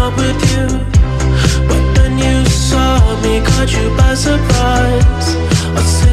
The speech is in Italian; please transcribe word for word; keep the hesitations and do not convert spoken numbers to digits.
up with you, but then you saw me, caught you by surprise. I